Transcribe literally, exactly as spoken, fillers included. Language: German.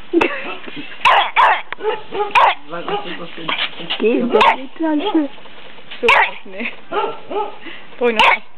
Geh, doch nicht, Tante. So, nee. Drück noch.